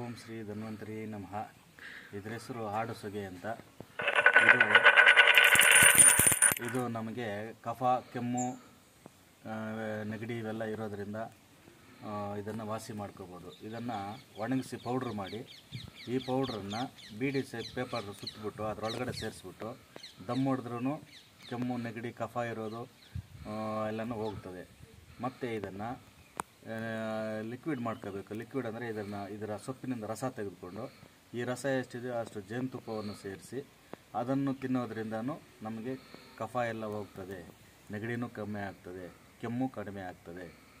ಓಂ ಶ್ರೀ ಧನ್ವಂತರಿ ನಮಃ. ಇದರ ಹೆಸರು ಹಾಡು ಸೊಗೆ ಅಂತ. ಇದು ನಮಗೆ ಕಫ, ಕೆಮ್ಮು, ನೆಗಡಿ ಇವೆಲ್ಲ ಇರೋದರಿಂದ ಇದನ್ನು ವಾಸಿ ಮಾಡ್ಕೋಬೋದು. ಇದನ್ನು ಒಣಗಿಸಿ ಪೌಡ್ರ್ ಮಾಡಿ, ಈ ಪೌಡ್ರನ್ನು ಬೀಡಿ ಪೇಪರ್ ಸುತ್ತಬಿಟ್ಟು ಅದರೊಳಗಡೆ ಸೇರಿಸ್ಬಿಟ್ಟು ದಮ್ ಹೊಡೆದ್ರೂ ಕೆಮ್ಮು, ನೆಗಡಿ, ಕಫ ಇರೋದು ಎಲ್ಲನೂ ಹೋಗ್ತದೆ. ಮತ್ತು ಇದನ್ನು ಲಿಕ್ವಿಡ್ ಮಾಡ್ಕೋಬೇಕು. ಲಿಕ್ವಿಡ್ ಅಂದರೆ ಇದರ ಸೊಪ್ಪಿನಿಂದ ರಸ ತೆಗೆದುಕೊಂಡು, ಈ ರಸ ಎಷ್ಟಿದೆಯೋ ಅಷ್ಟು ಜೇನುತುಪ್ಪವನ್ನು ಸೇರಿಸಿ ಅದನ್ನು ತಿನ್ನೋದ್ರಿಂದನೂ ನಮಗೆ ಕಫ ಎಲ್ಲ ಹೋಗ್ತದೆ, ನೆಗಡಿನೂ ಕಮ್ಮಿ ಆಗ್ತದೆ, ಕೆಮ್ಮು ಕಡಿಮೆ ಆಗ್ತದೆ.